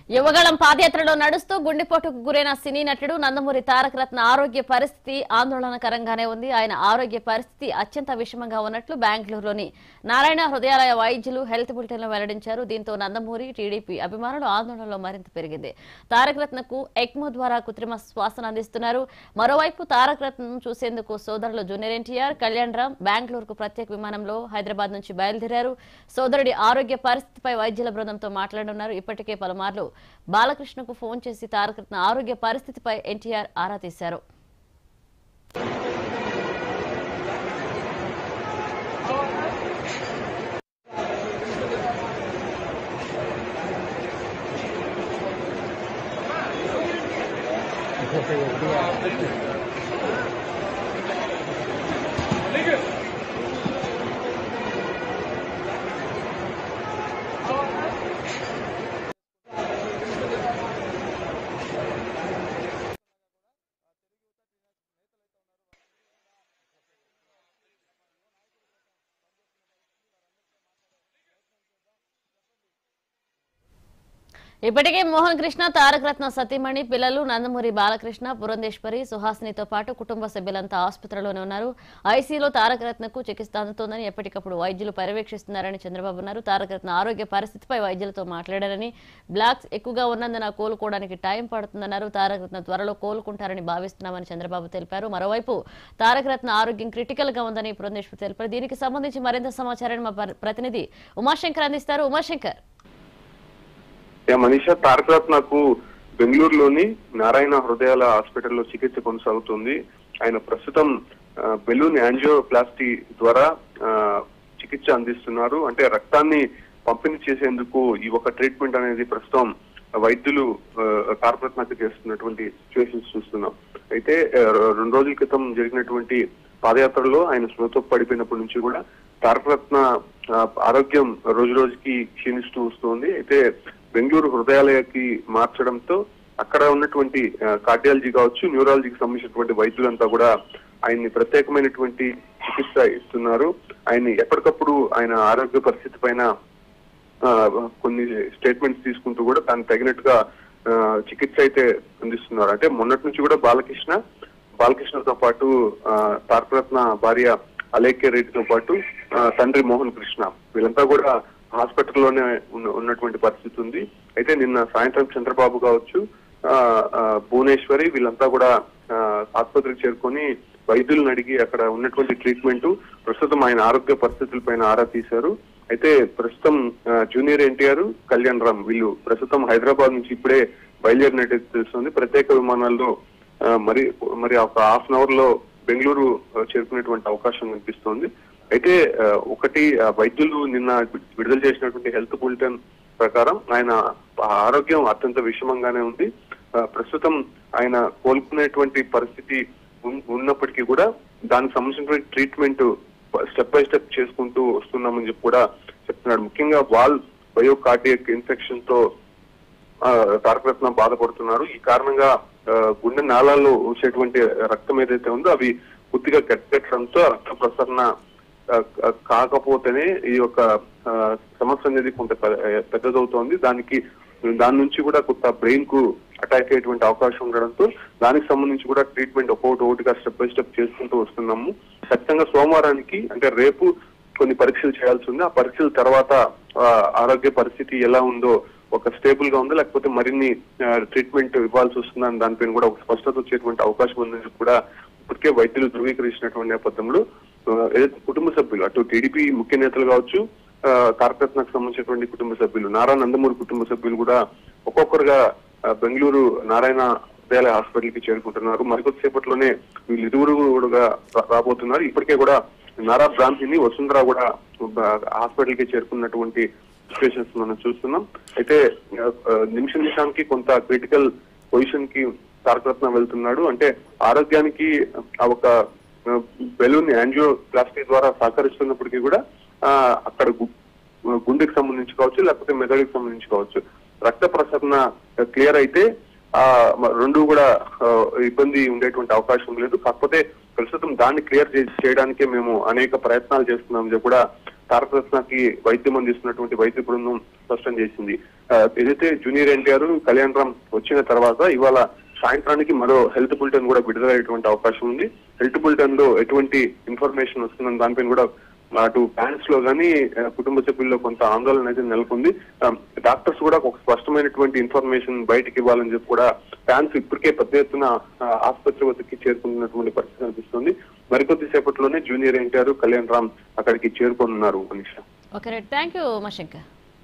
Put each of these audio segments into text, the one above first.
యువగళం పాదయాత్రలో నడుస్తూ గుండెపోటుకు గురైన సినీ నటుడు నందమూరి తారక రత్న ఆరోగ్య పరిస్థితి ఆందోళనకరంగానే ఉంది. ఆయన ఆరోగ్య పరిస్థితి అత్యంత విషమంగా ఉన్నట్లు బెంగళూరులోని నారాయణ హృదయాలయ వైద్యులు హెల్త్ బులెటిన్లో వెల్లడించారు. దీంతో నందమూరి టీడీపీ అభిమానులు ఆందోళనలో మరింత పెరిగింది. తారక రత్నకు ఎక్మో ద్వారా కృత్రిమ శ్వాసను అందిస్తున్నారు. మరోవైపు తారక రత్నను చూసేందుకు సోదరులు జూనియర్ ఎన్టీఆర్, కళ్యాణ్ బెంగళూరుకు ప్రత్యేక విమానంలో హైదరాబాద్ నుంచి బయలుదేరారు. సోదరుడి ఆరోగ్య పరిస్థితిపై వైద్యుల బృందంతో మాట్లాడనున్నారు. ఇప్పటికే పలుమార్లు బాలకృష్ణకు ఫోన్ చేసి తారక రత్న ఆరోగ్య పరిస్థితిపై ఎన్టీఆర్ ఆరా తీశారు. ఇప్పటికే మోహన్ కృష్ణ, తారక రత్న సతీమణి, పిల్లలు నందమూరి బాలకృష్ణ, పురంధేశ్వరి, సుహాసినితో పాటు కుటుంబ సభ్యులంతా ఆసుపత్రిలోనే ఉన్నారు. ఐసీయూలో తారక రత్నకు చికిత్స అందుతోందని ఎప్పటికప్పుడు వైద్యులు పర్యవేక్షిస్తున్నారని చంద్రబాబు అన్నారు. తారక రత్న ఆరోగ్య పరిస్థితిపై వైద్యులతో మాట్లాడారని, బ్లాక్స్ ఎక్కువగా ఉన్నందున కోలుకోవడానికి టైం పడుతుందన్నారు. తారక రత్న త్వరలో కోలుకుంటారని భావిస్తున్నామని చంద్రబాబు తెలిపారు. మరోవైపు తారక రత్న ఆరోగ్యం క్రిటికల్ గా ఉందని పురంధేశ్వరి తెలిపారు. దీనికి సంబంధించి మరింత సమాచారాన్ని మా ప్రతినిధి ఉమాశంకర్ అందిస్తారు. ఉమాశంకర్, మనీషా, తారక రత్నకు బెంగళూరులోని నారాయణ హృదయాల హాస్పిటల్లో చికిత్స కొనసాగుతుంది. ఆయన ప్రస్తుతం బెలూన్ యాంజియోప్లాస్టీ ద్వారా చికిత్స అందిస్తున్నారు. అంటే రక్తాన్ని పంపిణీ చేసేందుకు ఈ ఒక ట్రీట్మెంట్ అనేది ప్రస్తుతం వైద్యులు తారక రత్నకు చేస్తున్నటువంటి సిచ్యువేషన్స్ చూస్తున్నాం. అయితే 2 రోజుల క్రితం జరిగినటువంటి పాదయాత్రలో ఆయన స్మృతో పడిపోయినప్పటి నుంచి కూడా తారక రత్న ఆరోగ్యం రోజు రోజుకి క్షీణిస్తూ వస్తుంది. అయితే బెంగళూరు హృదయాలయకి మార్చడంతో అక్కడ ఉన్నటువంటి కార్డియాలజీ కావచ్చు, న్యూరాలజీకి సంబంధించినటువంటి వైద్యులంతా కూడా ఆయన్ని ప్రత్యేకమైనటువంటి చికిత్స ఇస్తున్నారు. ఆయన ఎప్పటికప్పుడు ఆయన ఆరోగ్య పరిస్థితి పైన కొన్ని స్టేట్మెంట్స్ తీసుకుంటూ కూడా దానికి తగినట్టుగా చికిత్స అయితే అందిస్తున్నారు. అంటే మొన్నటి నుంచి కూడా బాలకృష్ణతో పాటు తారక రత్న భార్య అలేఖ్య రెడ్డితో పాటు తండ్రి మోహన్ కృష్ణ వీళ్ళంతా కూడా హాస్పిటల్లోనే ఉన్నటువంటి పరిస్థితి ఉంది. అయితే నిన్న సాయంత్రం చంద్రబాబు కావచ్చు, భువనేశ్వరి వీళ్ళంతా కూడా ఆసుపత్రికి చేరుకొని వైద్యులను అడిగి అక్కడ ఉన్నటువంటి ట్రీట్మెంట్, ప్రస్తుతం ఆయన ఆరోగ్య పరిస్థితుల పైన ఆరా తీశారు. అయితే ప్రస్తుతం జూనియర్ ఎన్టీఆర్, కళ్యాణ్ వీళ్ళు ప్రస్తుతం హైదరాబాద్ నుంచి ఇప్పుడే బయలుదేరినట్టు తెలుస్తుంది. ప్రత్యేక విమానాల్లో మరి ఒక హాఫ్ అన్ అవర్ లో బెంగళూరు చేరుకునేటువంటి అవకాశం కనిపిస్తోంది. అయితే ఒకటి వైద్యులు నిన్న విడుదల చేసినటువంటి హెల్త్ బులెటిన్ ప్రకారం ఆయన ఆరోగ్యం అత్యంత విషమంగానే ఉంది. ప్రస్తుతం ఆయన కోలుకునేటువంటి పరిస్థితి ఉన్నప్పటికీ కూడా దానికి సంబంధించినటువంటి ట్రీట్మెంట్ స్టెప్ బై స్టెప్ చేసుకుంటూ వస్తున్నామని చెప్పి కూడా చెప్తున్నాడు. ముఖ్యంగా వాల్ బయోకార్డియక్ ఇన్ఫెక్షన్ తో తారక రత్న బాధపడుతున్నారు. ఈ కారణంగా గుండె నాళాల్లో వచ్చేటువంటి రక్తం ఏదైతే ఉందో అవి పూర్తిగా గట్టడంతో రక్త ప్రసరణ కాకపోతేనే ఈ యొక్క సమస్య అనేది కొంత పెద్దదవుతోంది. దాని నుంచి కూడా కొంత బ్రెయిన్ కు అటాక్ అయ్యేటువంటి అవకాశం ఉండడంతో దానికి సంబంధించి కూడా ట్రీట్మెంట్ ఒకటిగా స్టెప్ బై స్టెప్ చేసుకుంటూ వస్తున్నాము. ఖచ్చితంగా సోమవారానికి అంటే రేపు కొన్ని పరీక్షలు చేయాల్సి ఉంది. ఆ పరీక్షల తర్వాత ఆరోగ్య పరిస్థితి ఎలా ఉందో, ఒక స్టేబుల్ గా ఉందో లేకపోతే మరిన్ని ట్రీట్మెంట్ ఇవ్వాల్సి వస్తుందని దానిపైన కూడా ఒక స్పష్టత వచ్చేటువంటి అవకాశం ఉందని కూడా ఇప్పటికే వైద్యులు ధృవీకరించినటువంటి నేపథ్యంలో ఏదైతే కుటుంబ సభ్యులు, అటు టీడీపీ ముఖ్య నేతలు కావచ్చు, తారక రత్నకు సంబంధించినటువంటి కుటుంబ సభ్యులు, నారా నందమూరి కుటుంబ సభ్యులు కూడా ఒక్కొక్కరుగా బెంగళూరు నారాయణ హృదయాలయ హాస్పిటల్ కి చేరుకుంటున్నారు. మరికొద్దిసేపట్లోనే వీళ్ళిరువురు కూడా రాబోతున్నారు. ఇప్పటికే కూడా నారా బ్రాహ్మణి, వసుంధర కూడా హాస్పిటల్ కి చేరుకున్నటువంటి సిచ్యువేషన్స్ మనం చూస్తున్నాం. అయితే నిమిషానికి కొంత క్రిటికల్ పొజిషన్ కి తారక రత్న వెళ్తున్నాడు. అంటే ఆరోగ్యానికి ఒక బెలూన్ యాంజియోప్లాస్టీ ద్వారా సహకరిస్తున్నప్పటికీ కూడా అక్కడ గుండెకి సంబంధించి కావచ్చు లేకపోతే మెదడుకి సంబంధించి కావచ్చు రక్త ప్రసరణ క్లియర్ అయితే రెండు కూడా ఇబ్బంది ఉండేటువంటి అవకాశం లేదు. కాకపోతే ప్రస్తుతం దాన్ని క్లియర్ చేయడానికే మేము అనేక ప్రయత్నాలు చేస్తున్నాం కూడా తారక రత్నకి వైద్యం అందిస్తున్నటువంటి వైద్య బృందం స్పష్టం చేసింది. ఏదైతే జూనియర్ ఎన్టీఆర్ కళ్యాణ్ రామ్ వచ్చిన తర్వాత ఇవాళ సాయంత్రానికి మరో హెల్త్ బులెటిన్ కూడా విడుదలయ్యేటువంటి అవకాశం ఉంది. హెల్త్ బులెటిన్ లో ఎటువంటి ఇన్ఫర్మేషన్ వస్తుందని దానిపైన కూడా అటు ఫ్యాన్స్ లో కానీ కుటుంబ సభ్యుల్లో కొంత ఆందోళన అయితే నెలకొంది. డాక్టర్స్ కూడా ఒక స్పష్టమైనటువంటి ఇన్ఫర్మేషన్ బయటకు ఇవ్వాలని చెప్పి కూడా ఫ్యాన్స్ ఇప్పటికే పెద్ద ఎత్తున ఆసుపత్రి వద్దకి చేరుకుంటున్నటువంటి పరిస్థితి కనిపిస్తుంది. మరికొద్ది సేపట్లోనే జూనియర్ ఎన్టీఆర్ కళ్యాణ్ రామ్ అక్కడికి చేరుకోనున్నారు. Manisha. Okay right, thank you Umashankar.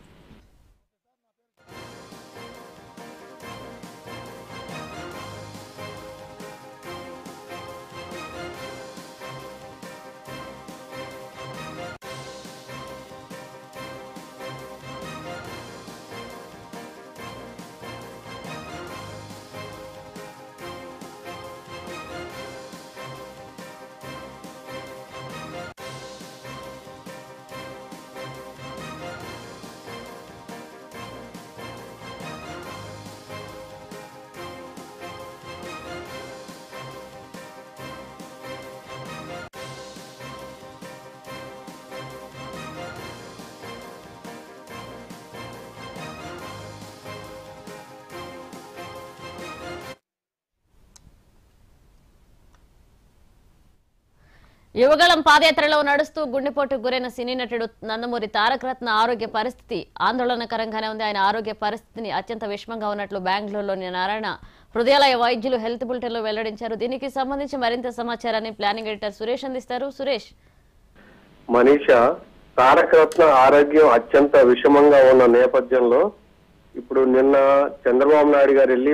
Yuvagalam పాదయాత్రలో నడుస్తూ గుండెపోటుకు గురైన సినీ నటుడు నందమూరి తారక రత్న ఆరోగ్య పరిస్థితి ఆందోళనకరంగానే ఉంది. ఆయన ఆరోగ్య పరిస్థితిని అత్యంత విషమంగా ఉన్నట్లు బెంగళూరులోని నారాయణ హృదయాలయ వైద్యులు హెల్త్ బులెటిన్ లో వెల్లడించారు. దీనికి సంబంధించి మరింత సమాచారాన్ని ప్లానింగ్ ఎడిటర్ సురేష్ అందిస్తారు. సురేష్. మనీషా, తారక రత్న ఆరోగ్యం అత్యంత విషమంగా ఉన్న నేపథ్యంలో ఇప్పుడు నిన్న చంద్రబాబు నాయుడు గారు వెళ్ళి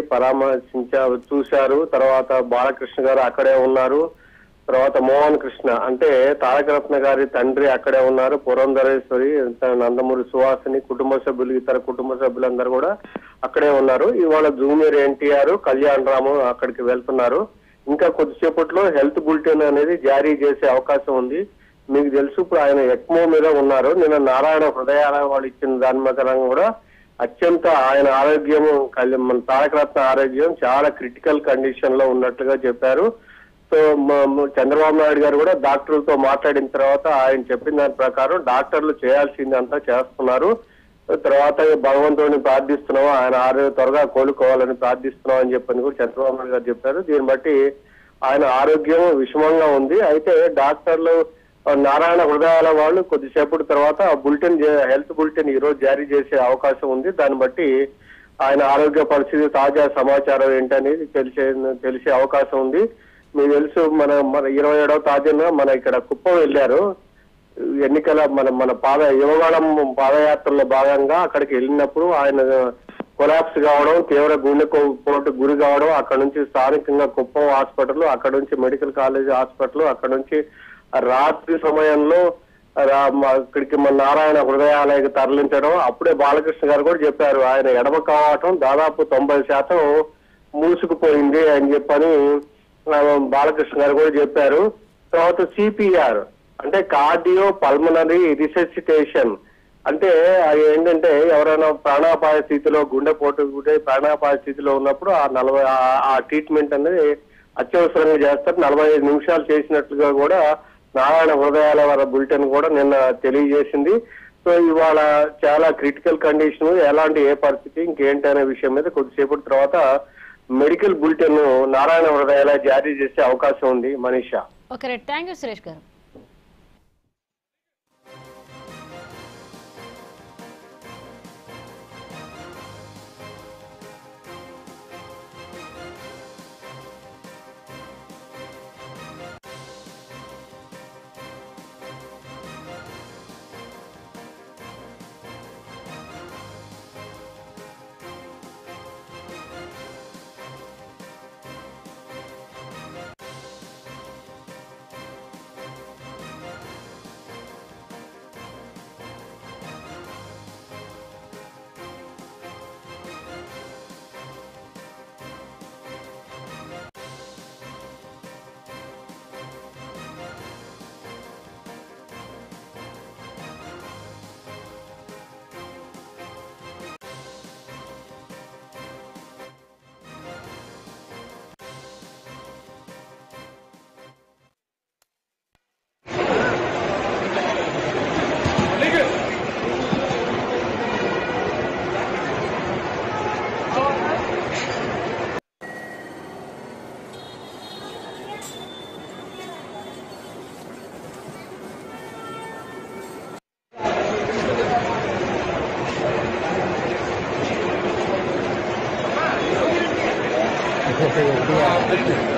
చూశారు. తర్వాత బాలకృష్ణ గారు అక్కడే ఉన్నారు. తర్వాత మోహన్ కృష్ణ అంటే తారక రత్న గారి తండ్రి అక్కడే ఉన్నారు. పురంధరేశ్వరి, నందమూరి సుహాసిని కుటుంబ సభ్యులు, ఇతర కుటుంబ సభ్యులందరూ కూడా అక్కడే ఉన్నారు. ఇవాళ జూనియర్ ఎన్టీఆర్ కళ్యాణ్ రామ్ అక్కడికి వెళ్తున్నారు. ఇంకా కొద్దిసేపట్లో హెల్త్ బులెటిన్ అనేది జారీ చేసే అవకాశం ఉంది. మీకు తెలుసు ఇప్పుడు ఆయన ఎక్మో మీద ఉన్నారు. నిన్న నారాయణ హృదయాల వాళ్ళు ఇచ్చిన దాని ప్రకారం కూడా అత్యంత ఆయన ఆరోగ్యం మన తారక రత్న ఆరోగ్యం చాలా క్రిటికల్ కండిషన్ లో ఉన్నట్లుగా చెప్పారు. సో చంద్రబాబు నాయుడు గారు కూడా డాక్టర్లతో మాట్లాడిన తర్వాత ఆయన చెప్పిన దాని ప్రకారం డాక్టర్లు చేయాల్సిందంతా చేస్తున్నారు. తర్వాత భగవంతుడిని ప్రార్థిస్తున్నాం, ఆయన త్వరగా కోలుకోవాలని ప్రార్థిస్తున్నాం అని చెప్పని కూడా చంద్రబాబు నాయుడు గారు చెప్పారు. దీన్ని బట్టి ఆయన ఆరోగ్యం విషమంగా ఉంది. అయితే డాక్టర్లు నారాయణ హృదయాల వాళ్ళు కొద్దిసేపటి తర్వాత హెల్త్ బులెటిన్ ఈ రోజు జారీ చేసే అవకాశం ఉంది. దాన్ని బట్టి ఆయన ఆరోగ్య పరిస్థితి తాజా సమాచారం ఏంటనేది తెలిసే అవకాశం ఉంది. మీకు తెలుసు మన 27వ తారీఖున మన ఇక్కడ కుప్పం వెళ్ళారు. ఎన్నికల మన యువగాళం పాదయాత్రలో భాగంగా అక్కడికి వెళ్ళినప్పుడు ఆయన కొలాప్స్ కావడం, తీవ్ర గుండెపోటు గురి కావడం, అక్కడ నుంచి స్థానికంగా కుప్పం హాస్పిటల్, అక్కడ నుంచి మెడికల్ కాలేజ్ హాస్పిటల్, అక్కడ నుంచి రాత్రి సమయంలో ఇక్కడికి మన నారాయణ హృదయాలయకి తరలించడం. అప్పుడే బాలకృష్ణ గారు కూడా చెప్పారు ఆయన ఎడమ కావటం దాదాపు 90% మూసుకుపోయింది అని చెప్పని బాలకృష్ణ గారు కూడా చెప్పారు. తర్వాత సిపిఆర్ అంటే కార్డియో పల్మనరీ రిసెసిటేషన్ అంటే అది ఏంటంటే ఎవరైనా ప్రాణాపాయ స్థితిలో గుండెపోటు ప్రాణాపాయ స్థితిలో ఉన్నప్పుడు ఆ ట్రీట్మెంట్ అనేది అత్యవసరంగా చేస్తారు. 45 నిమిషాలు చేసినట్లుగా కూడా నారాయణ హృదయాల వారి బులెటిన్ కూడా నిన్న తెలియజేసింది. సో ఇవాళ చాలా క్రిటికల్ కండిషన్, ఎలాంటి ఏ పరిస్థితి ఇంకేంటి అనే విషయం మీద కొద్దిసేపటి తర్వాత మెడికల్ బులెటిన్ నారాయణ హృదయాల జారీ చేసే అవకాశం ఉంది. Manisha. Okay right, thank you Suresh garu. से NTR